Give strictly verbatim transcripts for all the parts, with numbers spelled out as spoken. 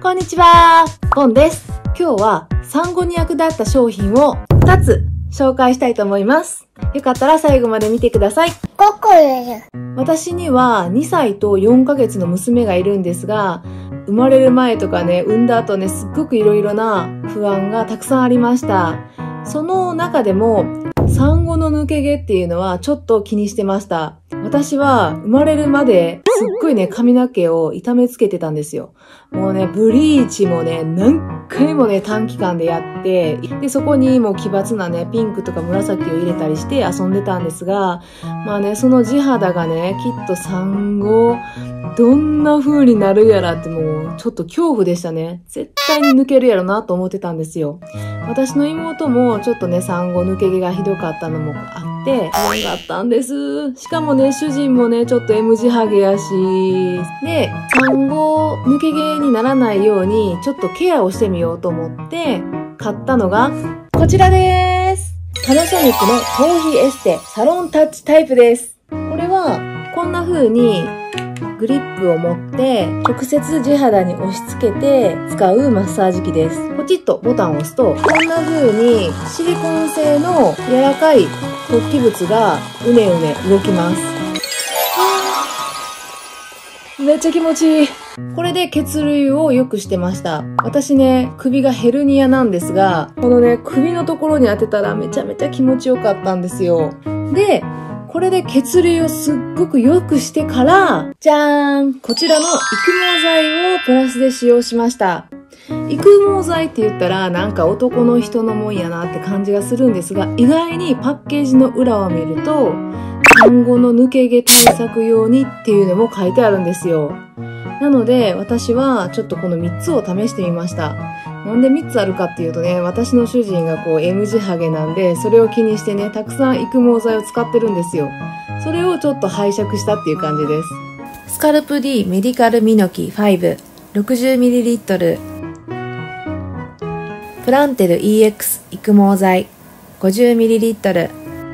こんにちは、ゴンです。今日は産後に役立った商品をふたつ紹介したいと思います。よかったら最後まで見てください。私にはにさいとよんかげつの娘がいるんですが、生まれる前とかね、産んだ後ね、すっごくいろいろな不安がたくさんありました。その中でも、産後の抜け毛っていうのはちょっと気にしてました。私は生まれるまですっごいね、髪の毛を痛めつけてたんですよ。もうね、ブリーチもね、何回もね、短期間でやって、で、そこにもう奇抜なね、ピンクとか紫を入れたりして遊んでたんですが、まあね、その地肌がね、きっと産後、どんな風になるやらってもう、ちょっと恐怖でしたね。絶対に抜けるやろなと思ってたんですよ。私の妹もちょっとね、産後抜け毛がひどかったのもあって、不安があったんです。しかもね、主人もね、ちょっと M 字ハゲやし、で、産後抜け毛にならないように、ちょっとケアをしてみようと思って、買ったのが、こちらです。パナソニックの頭皮エステサロンタッチタイプです。これは、こんな風に、グリップを持って直接地肌に押し付けて使うマッサージ機です。ポチッとボタンを押すとこんな風にシリコン製の柔らかい突起物がうねうね動きます。めっちゃ気持ちいい。これで血流を良くしてました。私ね、首がヘルニアなんですが、このね、首のところに当てたらめちゃめちゃ気持ちよかったんですよ。で、これで血流をすっごく良くしてから、じゃーん！こちらの育毛剤をプラスで使用しました。育毛剤って言ったらなんか男の人のもんやなって感じがするんですが、意外にパッケージの裏を見ると、産後の抜け毛対策用にっていうのも書いてあるんですよ。なので私はちょっとこのみっつを試してみました。なんでみっつあるかっていうとね、私の主人がこう M 字ハゲなんで、それを気にしてね、たくさん育毛剤を使ってるんですよ。それをちょっと拝借したっていう感じです。スカルプ D メディカルミノキご ろくじゅうミリリットル プランテル イーエックス 育毛剤 ごじゅうミリリットル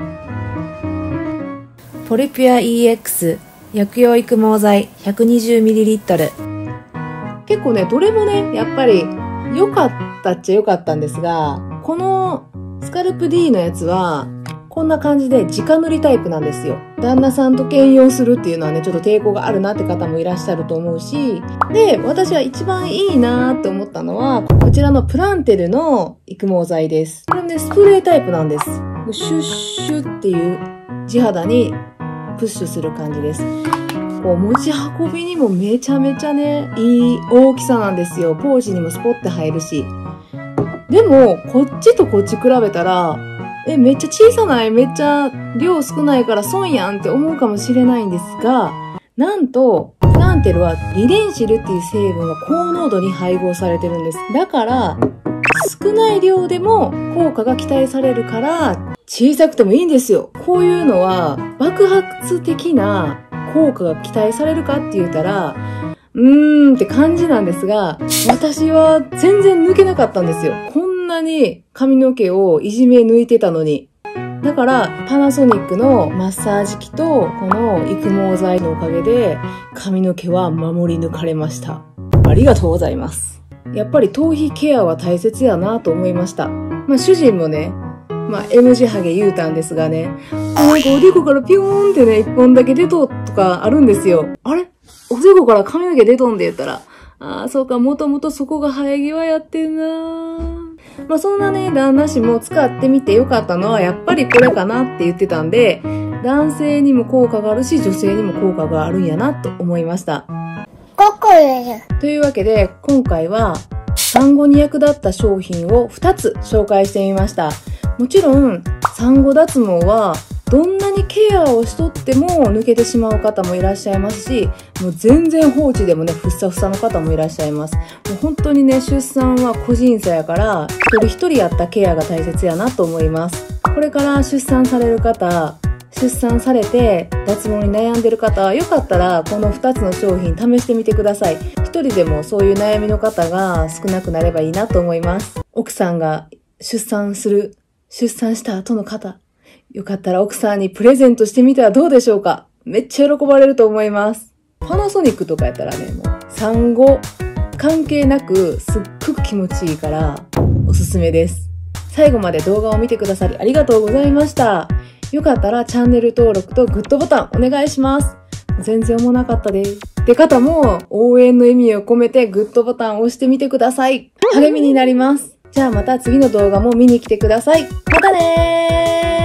ポリピュア イーエックス 薬用育毛剤 ひゃくにじゅうミリリットル。結構ね、どれもね、やっぱり良かったっちゃ良かったんですが、このスカルプ D のやつは、こんな感じで直塗りタイプなんですよ。旦那さんと兼用するっていうのはね、ちょっと抵抗があるなって方もいらっしゃると思うし、で、私は一番いいなーって思ったのは、こちらのプランテルの育毛剤です。これね、スプレータイプなんです。シュッシュっていう地肌にプッシュする感じです。こう持ち運びにもめちゃめちゃね、いい大きさなんですよ。ポーチにもスポッて入るし。でも、こっちとこっち比べたら、え、めっちゃ小さない？めっちゃ量少ないから損やんって思うかもしれないんですが、なんと、プランテルはリデンシルっていう成分が高濃度に配合されてるんです。だから、少ない量でも効果が期待されるから、小さくてもいいんですよ。こういうのは爆発的な効果が期待されるかって言ったら、うーんって感じなんですが、私は全然抜けなかったんですよ。こんなに髪の毛をいじめ抜いてたのに。だから、パナソニックのマッサージ機とこの育毛剤のおかげで、髪の毛は守り抜かれました。ありがとうございます。やっぱり頭皮ケアは大切やなと思いました。まあ主人もね、まあ M 字ハゲ言うたんですがね、なんかおでこからピョーンってね、一本だけ出ととかあるんですよ。あれおでこから髪の毛出とんで言ったら、ああ、そうか、もともとそこが生え際やってんなー。まあそんなね、旦那氏も使ってみてよかったのはやっぱりこれかなって言ってたんで、男性にも効果があるし、女性にも効果があるんやなと思いました。というわけで、今回は産後に役立った商品をふたつ紹介してみました。もちろん、産後脱毛はどんなにケアをしとっても抜けてしまう方もいらっしゃいますし、もう全然放置でもね、ふっさふさの方もいらっしゃいます。もう本当にね、出産は個人差やから、一人一人やったケアが大切やなと思います。これから出産される方、出産されて脱毛に悩んでる方はよかったらこのふたつの商品試してみてください。一人でもそういう悩みの方が少なくなればいいなと思います。奥さんが出産する、出産した後の方、よかったら奥さんにプレゼントしてみてはどうでしょうか。めっちゃ喜ばれると思います。パナソニックとかやったらね、もう産後関係なくすっごく気持ちいいからおすすめです。最後まで動画を見てくださりありがとうございました。よかったらチャンネル登録とグッドボタンお願いします。全然思わなかったでって方も応援の意味を込めてグッドボタンを押してみてください。励みになります。じゃあまた次の動画も見に来てください。またねー。